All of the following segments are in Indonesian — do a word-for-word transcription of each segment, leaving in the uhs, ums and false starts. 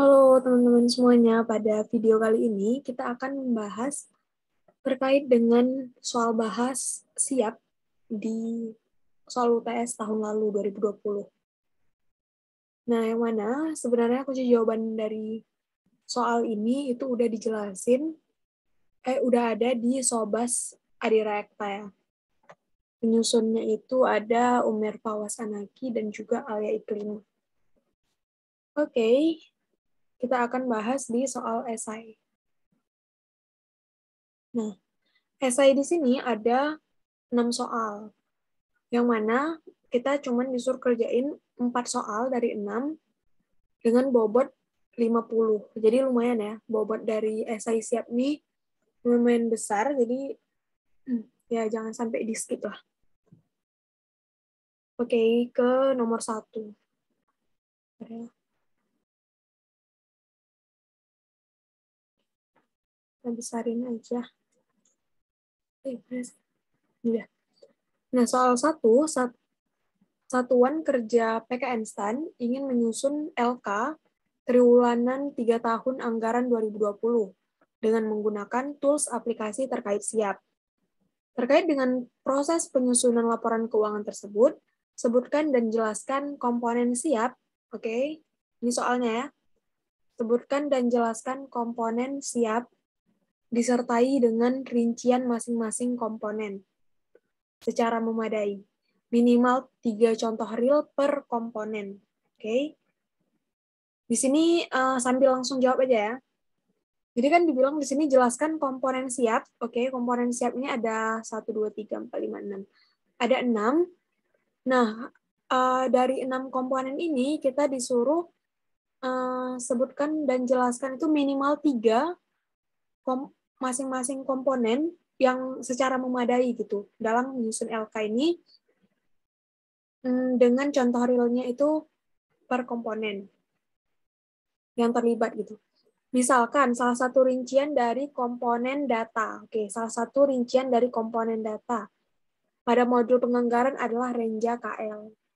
Halo teman-teman semuanya, pada video kali ini kita akan membahas terkait dengan soal bahas siap di soal U T S tahun lalu dua ribu dua puluh. Nah, yang mana sebenarnya kunci jawaban dari soal ini itu udah dijelasin, eh udah ada di Sobas Adirekta ya. Penyusunnya itu ada Umer Fawaz Anaki dan juga Alia Iklim. Oke, kita akan bahas di soal esai. Nah, esai di sini ada enam soal, yang mana kita cuma disuruh kerjain empat soal dari enam dengan bobot lima puluh. Jadi lumayan ya, bobot dari esai siap nih lumayan besar, jadi ya jangan sampai di skip lah. Oke, ke nomor satu. Kita besarin aja. Nah, soal satu, Satuan Kerja P K N STAN ingin menyusun L K triwulan tiga tahun anggaran dua ribu dua puluh dengan menggunakan tools aplikasi terkait siap. Terkait dengan proses penyusunan laporan keuangan tersebut, sebutkan dan jelaskan komponen siap. Oke, okay. Ini soalnya ya. Sebutkan dan jelaskan komponen siap disertai dengan rincian masing-masing komponen secara memadai. Minimal tiga contoh real per komponen. Oke. Okay. Di sini uh, sambil langsung jawab aja ya. Jadi kan dibilang di sini jelaskan komponen siap. Oke, okay. Komponen siap ini ada satu, dua, tiga, empat, lima, enam. Ada enam. Nah, uh, dari enam komponen ini kita disuruh uh, sebutkan dan jelaskan itu minimal tiga kom masing-masing komponen yang secara memadai gitu dalam menyusun L K ini dengan contoh realnya itu per komponen yang terlibat gitu. Misalkan salah satu rincian dari komponen data. Oke, salah satu rincian dari komponen data pada modul penganggaran adalah Renja K L.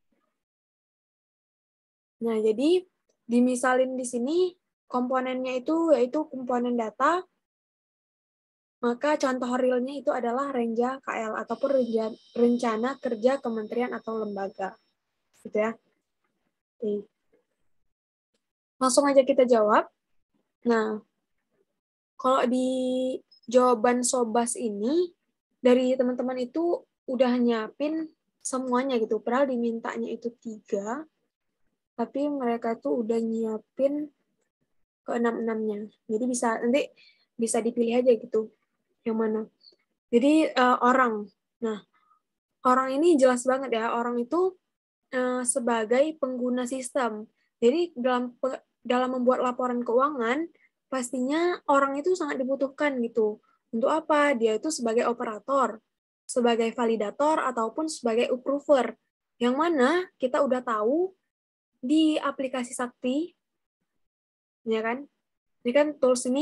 Nah, jadi dimisalin di sini komponennya itu yaitu komponen data, maka contoh realnya itu adalah Renja K L ataupun rencana kerja kementerian atau lembaga. Gitu ya. Oke. Langsung aja kita jawab. Nah, kalau di jawaban Sobas ini, dari teman-teman itu udah nyiapin semuanya gitu. Padahal dimintanya itu tiga, tapi mereka tuh udah nyiapin ke enam-enamnya. Jadi bisa nanti bisa dipilih aja gitu yang mana. Jadi uh, orang. Nah, orang ini jelas banget ya. Orang itu uh, sebagai pengguna sistem. Jadi dalam dalam membuat laporan keuangan, pastinya orang itu sangat dibutuhkan gitu. Untuk apa? Dia itu sebagai operator, sebagai validator, ataupun sebagai approver. Yang mana kita udah tahu di aplikasi Sakti, ya kan? Ini kan tools ini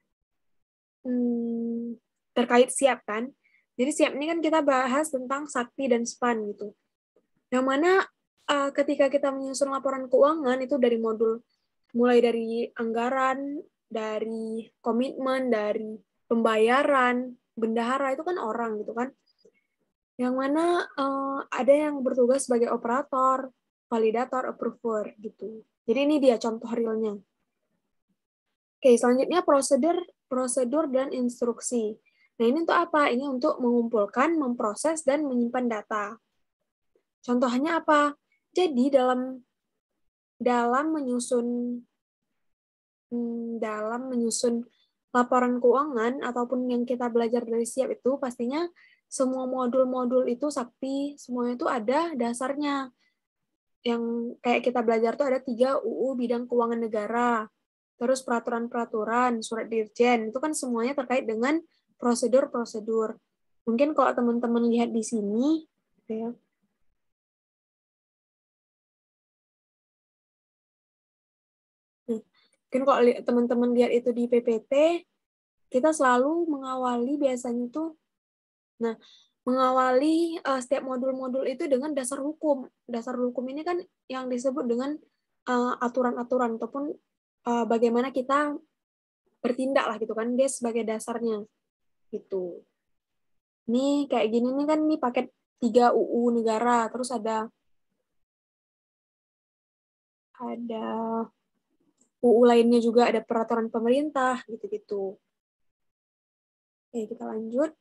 hmm, terkait siap kan? Jadi siap ini kan kita bahas tentang Sakti dan Span gitu. Yang mana uh, ketika kita menyusun laporan keuangan itu dari modul mulai dari anggaran, dari komitmen, dari pembayaran, bendahara itu kan orang gitu kan. Yang mana uh, ada yang bertugas sebagai operator, validator, approver gitu. Jadi ini dia contoh realnya. Oke, selanjutnya prosedur prosedur dan instruksi. Nah, ini untuk apa? Ini untuk mengumpulkan, memproses dan menyimpan data. Contohnya apa? Jadi dalam dalam menyusun dalam menyusun laporan keuangan ataupun yang kita belajar dari siap itu pastinya semua modul-modul itu Sakti semuanya itu ada dasarnya. Yang kayak kita belajar tuh ada tiga U U bidang keuangan negara, terus peraturan-peraturan, surat dirjen, itu kan semuanya terkait dengan prosedur-prosedur. Mungkin kalau teman-teman lihat di sini, ya, mungkin kalau teman-teman lihat itu di P P T, kita selalu mengawali biasanya tuh, nah, mengawali uh, setiap modul-modul itu dengan dasar hukum. Dasar hukum ini kan yang disebut dengan uh, aturan-aturan ataupun uh, bagaimana kita bertindak lah gitu kan, dia sebagai dasarnya gitu. Ini kayak gini nih kan, ini paket tiga U U negara, terus ada ada U U lainnya juga, ada peraturan pemerintah gitu-gitu. Oke, kita lanjut.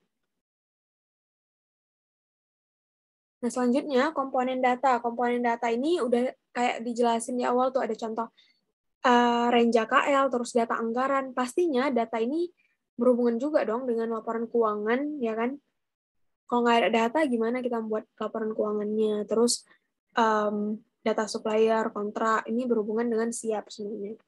Nah, selanjutnya komponen data. Komponen data ini udah kayak dijelasin di awal tuh, ada contoh uh, range K L, terus data anggaran. Pastinya data ini berhubungan juga dong dengan laporan keuangan, ya kan? Kalau nggak ada data, gimana kita membuat laporan keuangannya? Terus um, data supplier, kontrak, ini berhubungan dengan siap sebenarnya.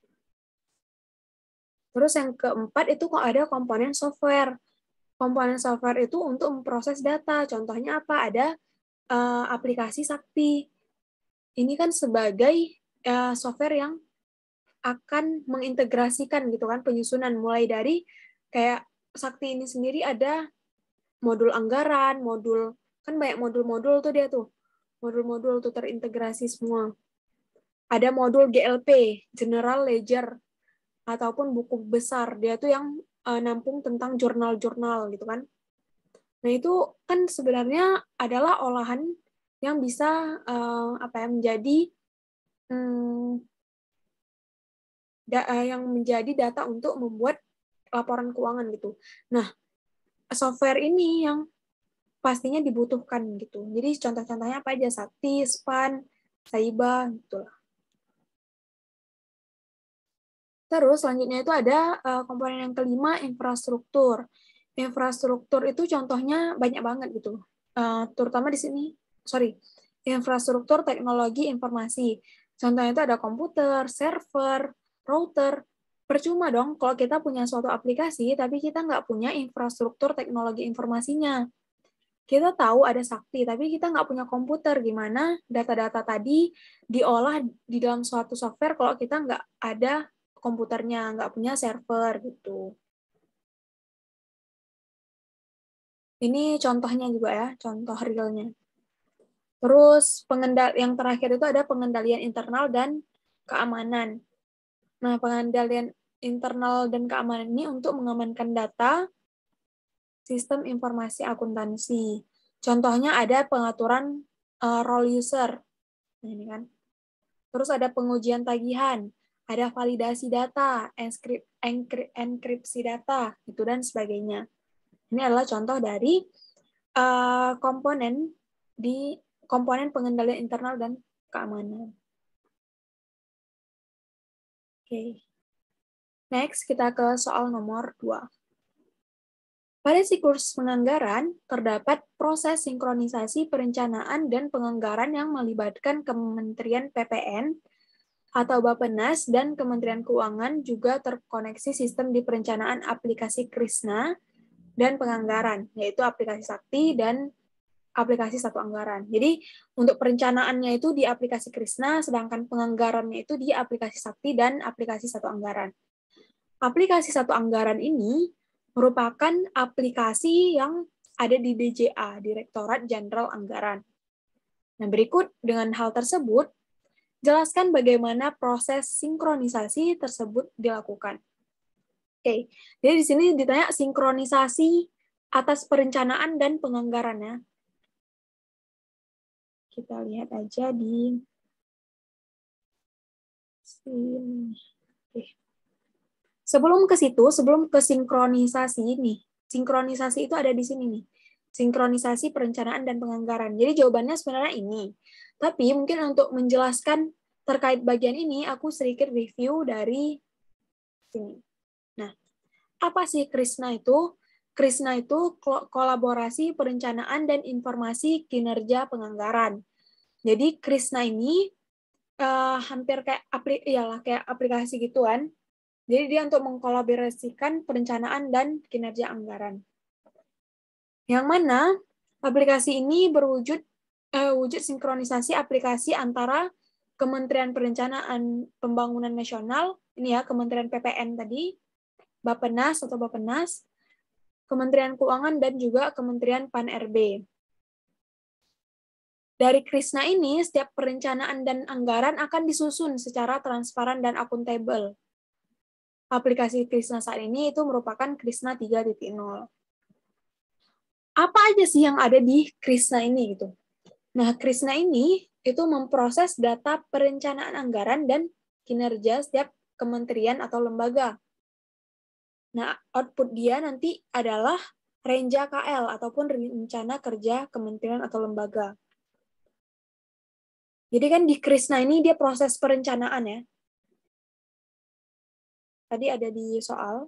Terus yang keempat itu kok ada komponen software. Komponen software itu untuk memproses data. Contohnya apa? Ada uh, aplikasi Sakti. Ini kan sebagai uh, software yang akan mengintegrasikan gitu kan penyusunan, mulai dari kayak Sakti ini sendiri ada modul anggaran, modul kan banyak modul-modul tuh dia tuh. Modul-modul tuh terintegrasi semua. Ada modul G L P, General Ledger, ataupun buku besar. Dia tuh yang uh, nampung tentang jurnal-jurnal gitu kan. Nah, itu kan sebenarnya adalah olahan yang bisa uh, apa ya menjadi hmm, da, uh, yang menjadi data untuk membuat laporan keuangan gitu. Nah, software ini yang pastinya dibutuhkan gitu. Jadi contoh-contohnya apa aja? Sakti, Span, Saiba gitu lah. Terus selanjutnya itu ada uh, komponen yang kelima, infrastruktur. Infrastruktur itu contohnya banyak banget gitu. Uh, terutama di sini, sorry, infrastruktur teknologi informasi. Contohnya itu ada komputer, server, router. Percuma dong kalau kita punya suatu aplikasi, tapi kita nggak punya infrastruktur teknologi informasinya. Kita tahu ada Sakti, tapi kita nggak punya komputer. Gimana data-data tadi diolah di dalam suatu software kalau kita nggak ada komputernya, nggak punya server gitu. Ini contohnya juga ya, contoh realnya. Terus pengendal yang terakhir itu ada pengendalian internal dan keamanan. Nah, pengendalian internal dan keamanan ini untuk mengamankan data sistem informasi akuntansi. Contohnya ada pengaturan uh, role user. Nah, ini kan. Terus ada pengujian tagihan, ada validasi data, enkrip, enkrip, enkripsi data, itu dan sebagainya. Ini adalah contoh dari uh, komponen di komponen pengendalian internal dan keamanan. Oke. Okay. Next, kita ke soal nomor dua. Pada siklus penganggaran, terdapat proses sinkronisasi perencanaan dan penganggaran yang melibatkan Kementerian P P N atau Bappenas dan Kementerian Keuangan, juga terkoneksi sistem di perencanaan aplikasi Krisna dan penganggaran, yaitu aplikasi Sakti dan aplikasi Satu Anggaran. Jadi untuk perencanaannya itu di aplikasi Krisna, sedangkan penganggarannya itu di aplikasi Sakti dan aplikasi Satu Anggaran. Aplikasi Satu Anggaran ini merupakan aplikasi yang ada di D J A, Direktorat Jenderal Anggaran. Nah, berikut dengan hal tersebut, jelaskan bagaimana proses sinkronisasi tersebut dilakukan. Oke, jadi di sini ditanya sinkronisasi atas perencanaan dan penganggarannya. Kita lihat aja di sini. Oke. Sebelum ke situ, sebelum ke sinkronisasi ini, sinkronisasi itu ada di sini nih. Sinkronisasi perencanaan dan penganggaran. Jadi jawabannya sebenarnya ini. Tapi mungkin untuk menjelaskan terkait bagian ini, aku sedikit review dari sini. Nah, apa sih Krisna itu? Krisna itu kolaborasi perencanaan dan informasi kinerja penganggaran. Jadi Krisna ini uh, hampir kayak apli iyalah kayak aplikasi gituan. Jadi dia untuk mengkolaborasikan perencanaan dan kinerja anggaran. Yang mana aplikasi ini berwujud eh, wujud sinkronisasi aplikasi antara Kementerian Perencanaan Pembangunan Nasional, ini ya Kementerian P P N tadi, Bappenas atau Bappenas, Kementerian Keuangan dan juga Kementerian Pan R B. Dari Krishna ini, setiap perencanaan dan anggaran akan disusun secara transparan dan akuntabel. Aplikasi Krishna saat ini itu merupakan Krishna tiga titik nol. Apa aja sih yang ada di Krishna ini gitu? Nah, Krishna ini itu memproses data perencanaan anggaran dan kinerja setiap kementerian atau lembaga. Nah, output dia nanti adalah Renja K L ataupun rencana kerja kementerian atau lembaga. Jadi kan di Krishna ini dia proses perencanaan ya. Tadi ada di soal.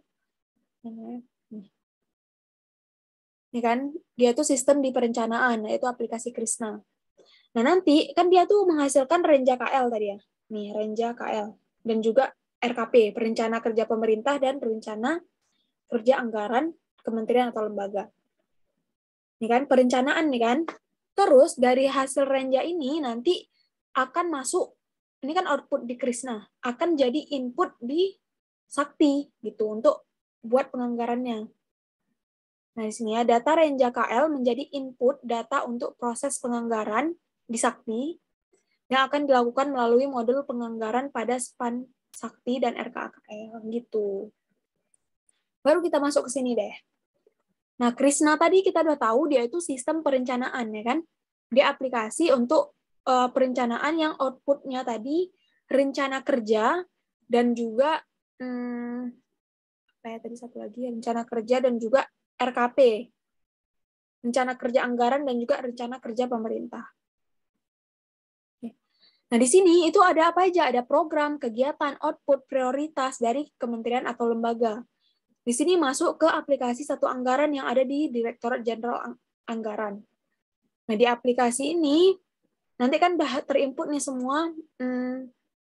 Ini kan, dia tuh sistem di perencanaan, yaitu aplikasi Krishna. Nah, nanti kan dia tuh menghasilkan Renja K L tadi ya. Nih, Renja K L. Dan juga R K P, Perencana Kerja Pemerintah dan Rencana Kerja Anggaran Kementerian atau Lembaga. Ini kan, perencanaan nih kan. Terus, dari hasil Renja ini nanti akan masuk, ini kan output di Krishna, akan jadi input di Sakti, gitu, untuk buat penganggarannya. Nah, di sini ya, data Renja K L menjadi input data untuk proses penganggaran di Sakti yang akan dilakukan melalui modul penganggaran pada span Sakti dan R K K L gitu. Baru kita masuk ke sini deh. Nah, Krishna tadi kita udah tahu dia itu sistem perencanaan ya kan. Dia aplikasi untuk uh, perencanaan yang outputnya tadi rencana kerja dan juga hmm, apa ya tadi satu lagi rencana kerja dan juga R K P. Rencana kerja anggaran dan juga rencana kerja pemerintah. Nah, di sini itu ada apa aja? Ada program, kegiatan, output, prioritas dari kementerian atau lembaga. Di sini masuk ke aplikasi satu anggaran yang ada di Direktorat Jenderal Anggaran. Nah, di aplikasi ini, nanti kan udah terinput nih semua, hmm,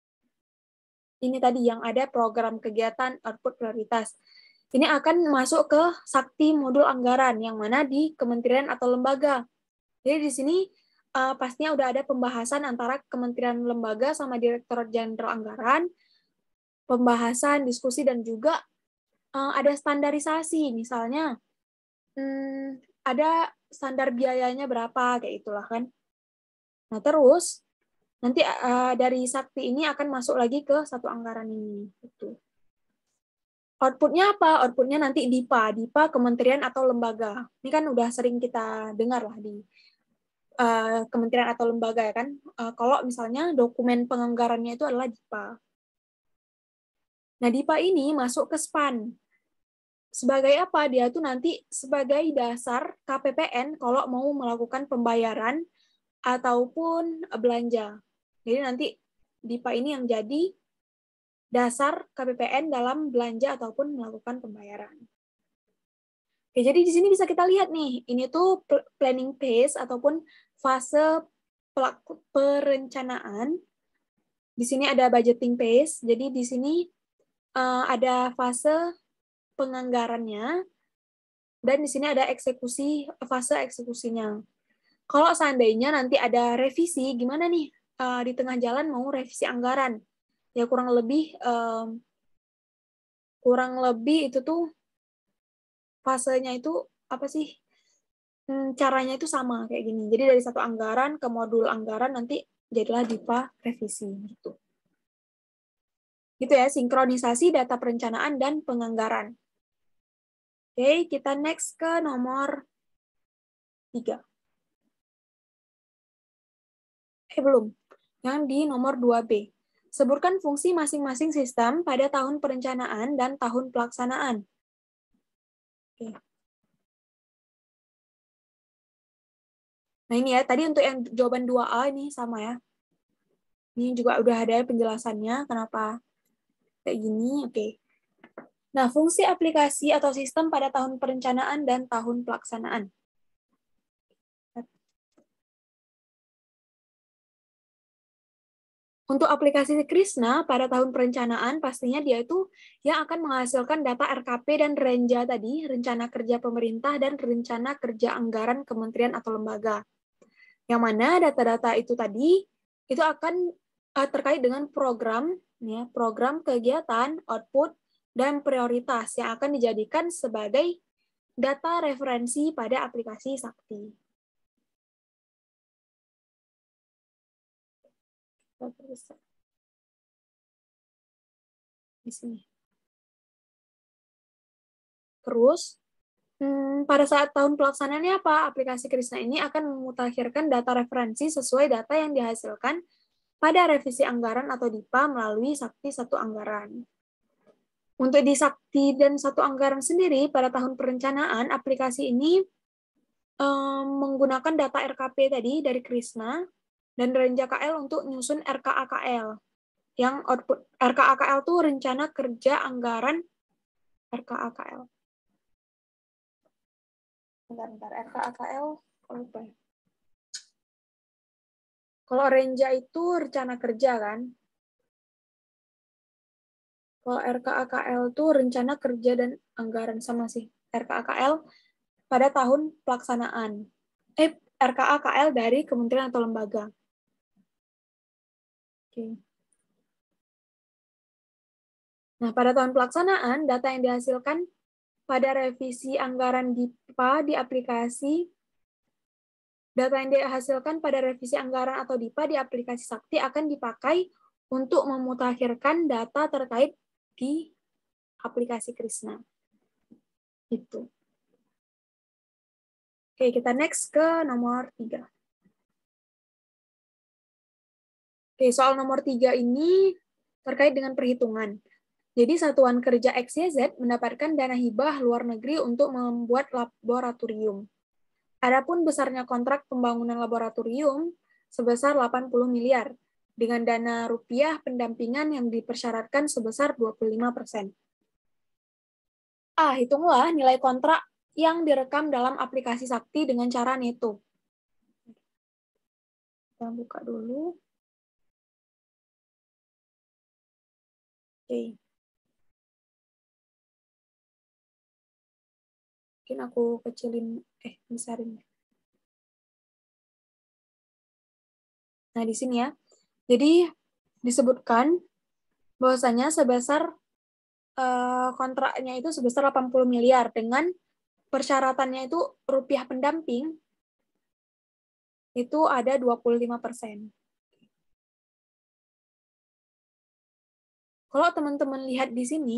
ini tadi yang ada program, kegiatan, output, prioritas. Ini akan masuk ke Sakti modul anggaran, yang mana di kementerian atau lembaga. Jadi di sini, Uh, pastinya udah ada pembahasan antara Kementerian Lembaga sama Direktorat Jenderal Anggaran, pembahasan, diskusi, dan juga uh, ada standarisasi. Misalnya, hmm, ada standar biayanya berapa, kayak itulah kan. Nah, terus, nanti uh, dari Sakti ini akan masuk lagi ke satu anggaran ini. Gitu. Outputnya apa? Outputnya nanti D I P A, D I P A Kementerian atau Lembaga. Ini kan udah sering kita dengar lah di Uh, kementerian atau lembaga ya kan, uh, kalau misalnya dokumen penganggarannya itu adalah D I P A. Nah, D I P A ini masuk ke SPAN. Sebagai apa? Dia tuh nanti sebagai dasar K P P N kalau mau melakukan pembayaran ataupun belanja. Jadi nanti D I P A ini yang jadi dasar K P P N dalam belanja ataupun melakukan pembayaran. Oke, jadi di sini bisa kita lihat nih, ini tuh planning phase ataupun fase perencanaan. Di sini ada budgeting phase, jadi di sini uh, ada fase penganggarannya, dan di sini ada eksekusi, fase eksekusinya. Kalau seandainya nanti ada revisi, gimana nih uh, di tengah jalan mau revisi anggaran? Ya kurang lebih um, kurang lebih itu tuh fasenya itu apa sih? Hmm, caranya itu sama kayak gini. Jadi dari satu anggaran ke modul anggaran nanti jadilah D I P A revisi gitu. Gitu ya, sinkronisasi data perencanaan dan penganggaran. Oke, kita next ke nomor tiga. Eh, belum. Yang di nomor dua B. Sebutkan fungsi masing-masing sistem pada tahun perencanaan dan tahun pelaksanaan. Oke. Nah ini ya, tadi untuk yang jawaban dua A ini sama ya. Ini juga udah ada penjelasannya kenapa kayak gini. Oke. Nah, fungsi aplikasi atau sistem pada tahun perencanaan dan tahun pelaksanaan. Untuk aplikasi Krishna pada tahun perencanaan, pastinya dia itu yang akan menghasilkan data R K P dan Renja tadi, rencana kerja pemerintah dan rencana kerja anggaran kementerian atau lembaga. Yang mana data-data itu tadi itu akan uh, terkait dengan program, ya, program kegiatan, output, dan prioritas yang akan dijadikan sebagai data referensi pada aplikasi Sakti. Di sini. Terus, hmm, pada saat tahun pelaksanaannya apa? Aplikasi Krisna ini akan memutakhirkan data referensi sesuai data yang dihasilkan pada revisi anggaran atau D I P A melalui Sakti satu anggaran. Untuk di Sakti dan satu anggaran sendiri, pada tahun perencanaan, aplikasi ini um, menggunakan data R K P tadi dari Krisna dan Renja K L untuk nyusun R K A K L. Yang output R K A K L itu rencana kerja anggaran R K A K L. Bentar-bentar, R K A K L, apa ya? Kalau Renja itu rencana kerja kan? Kalau R K A K L itu rencana kerja dan anggaran, sama sih. R K A K L pada tahun pelaksanaan. Eh, R K A K L dari kementerian atau lembaga. Oke. Nah, pada tahun pelaksanaan, data yang dihasilkan pada revisi anggaran D I P A di aplikasi data yang dihasilkan pada revisi anggaran atau D I P A di aplikasi Sakti akan dipakai untuk memutakhirkan data terkait di aplikasi Krisna. Itu. Oke, kita next ke nomor tiga. Oke, soal nomor tiga ini terkait dengan perhitungan. Jadi satuan kerja X Y Z mendapatkan dana hibah luar negeri untuk membuat laboratorium. Adapun besarnya kontrak pembangunan laboratorium sebesar delapan puluh miliar, dengan dana rupiah pendampingan yang dipersyaratkan sebesar dua puluh lima persen. Ah, hitunglah nilai kontrak yang direkam dalam aplikasi Sakti dengan cara neto. Kita buka dulu. Oke. Mungkin aku kecilin, eh, besarin. Nah, di sini ya. Jadi, disebutkan bahwasanya sebesar eh, kontraknya itu sebesar delapan puluh miliar dengan persyaratannya itu rupiah pendamping itu ada dua puluh lima persen. Kalau teman-teman lihat di sini,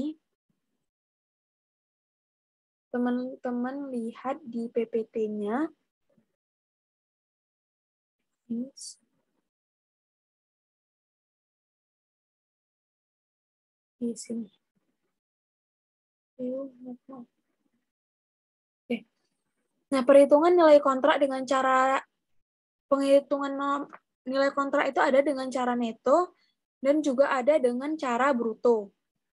teman-teman lihat di P P T-nya, di sini. Oke. Nah, perhitungan nilai kontrak dengan cara penghitungan nilai kontrak itu ada dengan cara neto dan juga ada dengan cara bruto.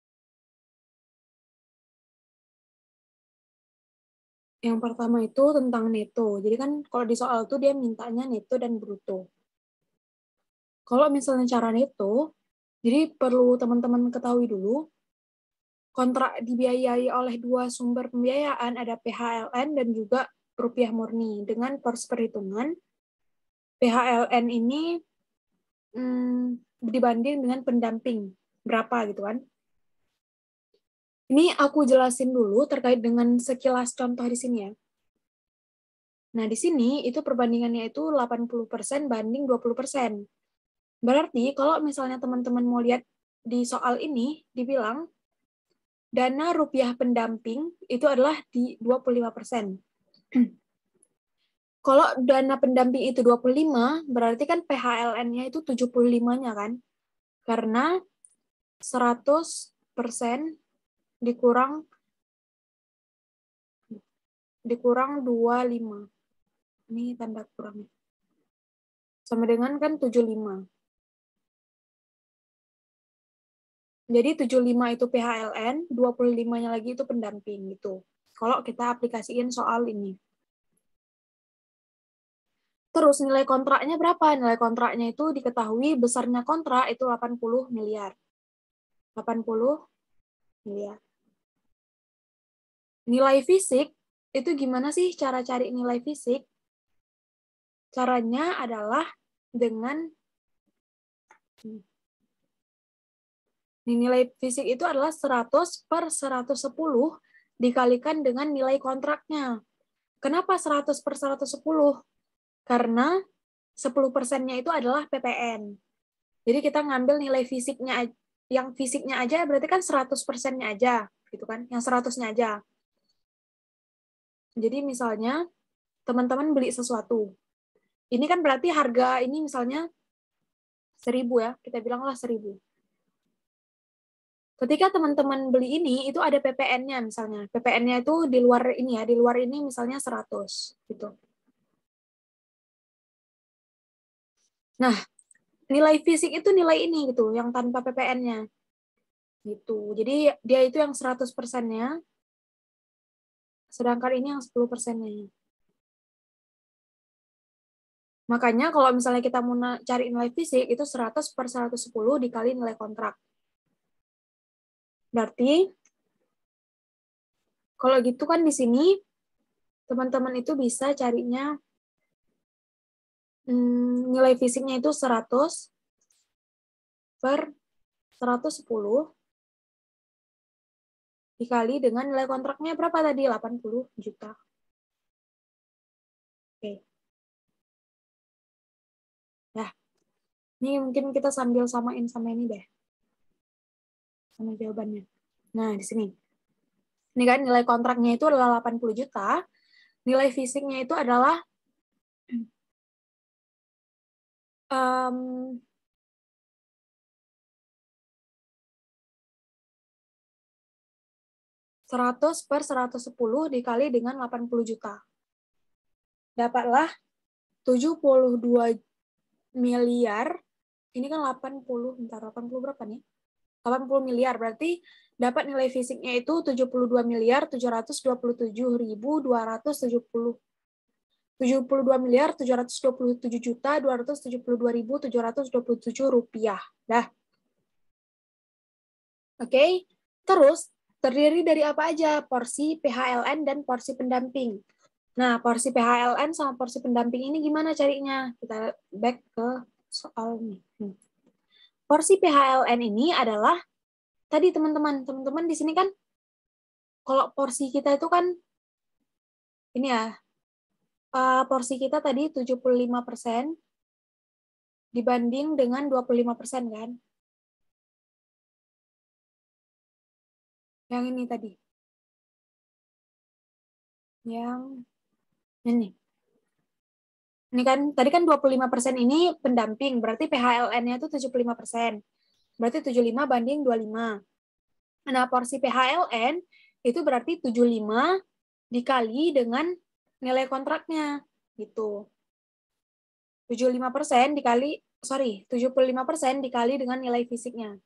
Yang pertama itu tentang neto. Jadi kan kalau di soal itu dia mintanya neto dan bruto. Kalau misalnya cara neto, jadi perlu teman-teman ketahui dulu, kontrak dibiayai oleh dua sumber pembiayaan, ada P H L N dan juga rupiah murni. Dengan pers perhitungan, P H L N ini hmm, dibanding dengan pendamping. Berapa gitu kan. Ini aku jelasin dulu terkait dengan sekilas contoh di sini ya. Nah, di sini itu perbandingannya itu delapan puluh persen banding dua puluh persen. Berarti kalau misalnya teman-teman mau lihat di soal ini, dibilang dana rupiah pendamping itu adalah di dua puluh lima persen. Kalau dana pendamping itu dua puluh lima, berarti kan P H L N-nya itu tujuh puluh lima-nya kan? Karena seratus persen dikurang dikurang dua puluh lima. Ini tanda kurangnya. Sama dengan kan tujuh puluh lima. Jadi tujuh puluh lima itu P H L N, dua puluh lima-nya lagi itu pendamping gitu. Kalau kita aplikasiin soal ini. Terus nilai kontraknya berapa? Nilai kontraknya itu diketahui besarnya kontrak itu delapan puluh miliar. delapan puluh miliar. Nilai fisik, itu gimana sih cara cari nilai fisik? Caranya adalah dengan nilai fisik itu adalah seratus per seratus sepuluh dikalikan dengan nilai kontraknya. Kenapa seratus per seratus sepuluh? Karena sepuluh persennya itu adalah P P N. Jadi kita ngambil nilai fisiknya, yang fisiknya aja berarti kan seratus persennya aja, gitu kan? Yang seratusnya aja. Jadi misalnya teman-teman beli sesuatu. Ini kan berarti harga ini misalnya seribu ya, kita bilanglah seribu. Ketika teman-teman beli ini, itu ada P P N-nya misalnya. P P N-nya itu di luar ini ya, di luar ini misalnya seratus. Gitu. Nah, nilai fisik itu nilai ini gitu, yang tanpa P P N-nya. Gitu. Jadi dia itu yang seratus persen-nya, sedangkan ini yang sepuluh persen-nya. Makanya kalau misalnya kita mau cari nilai fisik, itu seratus per seratus sepuluh dikali nilai kontrak. Berarti, kalau gitu kan di sini, teman-teman itu bisa carinya hmm, nilai fisiknya itu seratus per seratus sepuluh dikali dengan nilai kontraknya berapa tadi? delapan puluh juta. Oke. Nah, ini mungkin kita sambil samain sama ini deh. Sama jawabannya. Nah, di sini. Ini kan nilai kontraknya itu adalah delapan puluh juta. Nilai fisiknya itu adalah um, seratus per seratus sepuluh dikali dengan delapan puluh juta. Dapatlah tujuh puluh dua miliar. Ini kan delapan puluh, bentar, delapan puluh berapa nih? delapan puluh miliar, berarti dapat nilai fisiknya itu tujuh puluh dua miliar tujuh ratus dua puluh tujuh ribu dua ratus tujuh puluh tujuh puluh dua miliar tujuh ratus dua puluh tujuh juta dua ratus tujuh puluh dua ribu tujuh ratus dua puluh tujuh rupiah. Dah. Oke. Okay? Terus terdiri dari apa aja? Porsi P H L N dan porsi pendamping. Nah, porsi P H L N sama porsi pendamping ini gimana carinya? Kita back ke soal ini. Hmm. Porsi P H L N ini adalah tadi teman-teman, teman-teman di sini kan kalau porsi kita itu kan ini ya, uh, porsi kita tadi tujuh puluh lima persen dibanding dengan dua puluh lima persen kan? Yang ini tadi. Yang ini. Ini kan tadi kan dua puluh lima persen ini pendamping, berarti P H L N-nya itu tujuh puluh lima persen. Berarti tujuh puluh lima banding dua puluh lima. Nah, porsi P H L N itu berarti tujuh puluh lima dikali dengan nilai kontraknya gitu. tujuh puluh lima persen dikali sorry, tujuh puluh lima persen dikali dengan nilai fisiknya.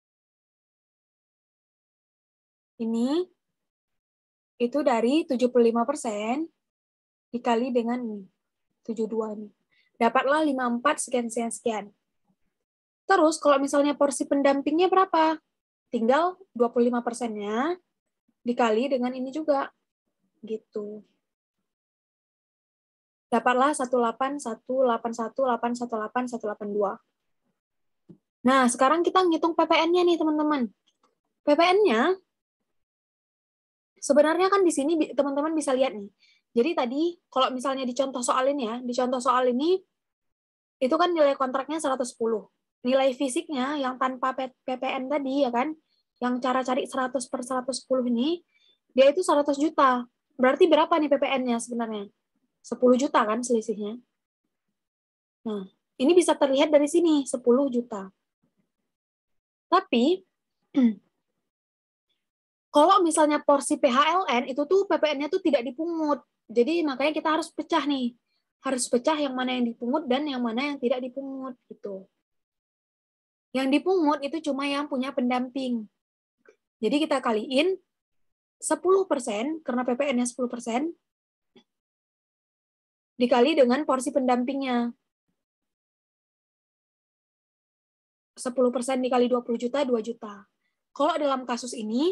Ini itu dari tujuh puluh lima persen dikali dengan ini, tujuh puluh dua ini. Dapatlah lima puluh empat sekian sekian sekian. Terus kalau misalnya porsi pendampingnya berapa? Tinggal dua puluh lima persennya dikali dengan ini juga. Gitu. Dapatlah seratus delapan puluh satu, delapan puluh satu, delapan satu delapan, seratus delapan puluh dua. Nah, sekarang kita ngitung P P N-nya nih, teman-teman. P P N-nya sebenarnya kan di sini teman-teman bisa lihat nih. Jadi tadi kalau misalnya di contoh soal ini ya, di contoh soal ini itu kan nilai kontraknya seratus sepuluh. Nilai fisiknya yang tanpa P P N tadi ya kan, yang cara cari seratus per seratus sepuluh ini, dia itu seratus juta. Berarti berapa nih P P N-nya sebenarnya? sepuluh juta kan selisihnya. Nah, ini bisa terlihat dari sini, sepuluh juta. Tapi, kalau misalnya porsi P H L N, itu tuh P P N-nya tuh tidak dipungut. Jadi makanya kita harus pecah nih. Harus pecah yang mana yang dipungut dan yang mana yang tidak dipungut. Gitu. Yang dipungut itu cuma yang punya pendamping. Jadi kita kaliin sepuluh persen, karena P P N-nya sepuluh persen, dikali dengan porsi pendampingnya. sepuluh persen dikali dua puluh juta, dua juta. Kalau dalam kasus ini,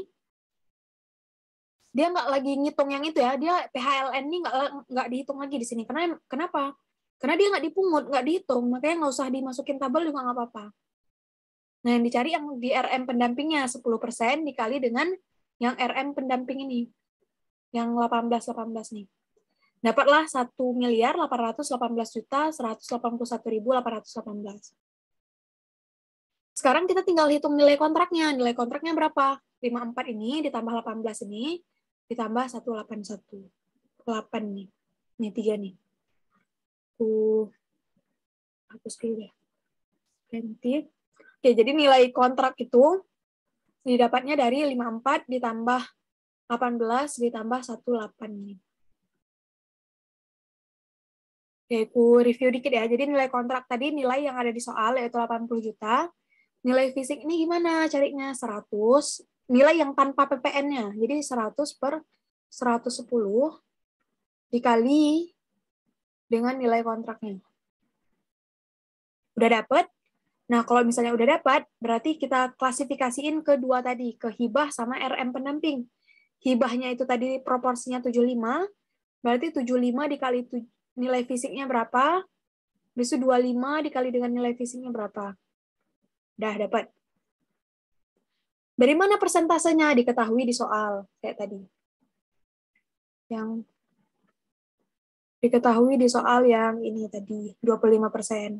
dia nggak lagi ngitung yang itu ya, dia P H L N ini nggak nggak dihitung lagi di sini. Karena kenapa? Karena dia nggak dipungut, nggak dihitung, makanya nggak usah dimasukin tabel juga nggak apa-apa. Nah, yang dicari yang di R M pendampingnya sepuluh persen dikali dengan yang R M pendamping ini, yang delapan belas delapan belas nih. Dapatlah satu miliar delapan ratus delapan belas juta seratus delapan puluh satu ribu delapan ratus delapan belas. Sekarang kita tinggal hitung nilai kontraknya. Nilai kontraknya berapa? lima puluh empat ini ditambah delapan belas ini, ditambah seratus delapan puluh satu. delapan nih. Nih, tiga nih. Aku hapus dulu deh. Ganti. Oke, jadi nilai kontrak itu didapatnya dari lima puluh empat ditambah delapan belas ditambah seratus delapan nih. Oke, aku review dikit ya. Jadi nilai kontrak tadi, nilai yang ada di soal, yaitu delapan puluh juta. Nilai fisik ini gimana carinya? seratus. Nilai yang tanpa P P N-nya. Jadi seratus per seratus sepuluh dikali dengan nilai kontraknya. Udah dapet? Nah, kalau misalnya udah dapat, berarti kita klasifikasiin kedua tadi, ke hibah sama R M pendamping. Hibahnya itu tadi proporsinya tujuh puluh lima, berarti tujuh puluh lima dikali nilai fisiknya berapa, bisa dua puluh lima dikali dengan nilai fisiknya berapa. Udah dapat. Dari mana persentasenya? Diketahui di soal, kayak tadi. Yang diketahui di soal yang ini tadi, dua puluh lima persen.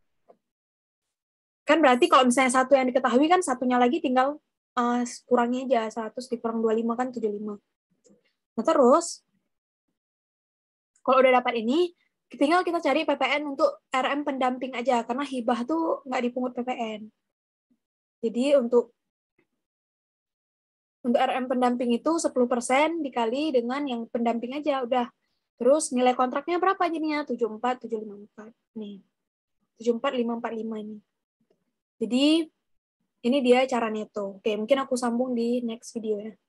Kan berarti kalau misalnya satu yang diketahui, kan satunya lagi tinggal uh, kurangnya aja, seratus dikurang dua puluh lima kan tujuh puluh lima. Nah terus, kalau udah dapat ini, tinggal kita cari P P N untuk R M pendamping aja, karena hibah tuh nggak dipungut P P N. Jadi untuk untuk R M pendamping itu sepuluh persen dikali dengan yang pendamping aja, udah. Terus nilai kontraknya berapa jadinya? tujuh puluh empat, tujuh ratus lima puluh empat. Nih, tujuh puluh empat, lima ratus empat puluh lima ini. Jadi, ini dia cara neto. Oke, mungkin aku sambung di next video ya.